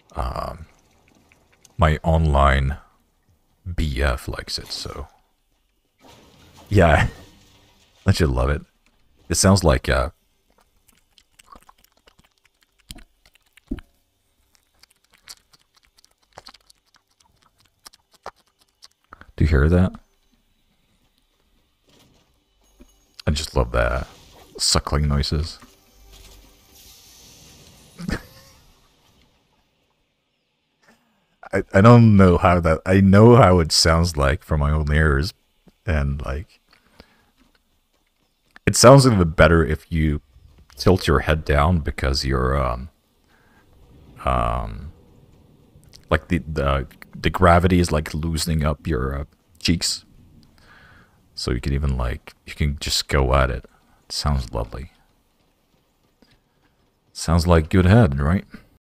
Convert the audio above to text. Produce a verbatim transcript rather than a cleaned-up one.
Um, my online B F likes it, so yeah, I should love it. It sounds like uh, do you hear that? I just love that suckling noises. I, I don't know how that I know how it sounds like from my own ears, and like it sounds even better if you tilt your head down because you're um um like the the the gravity is like loosening up your uh, cheeks, so you can even like you can just go at it. It sounds lovely. Sounds like good head, right?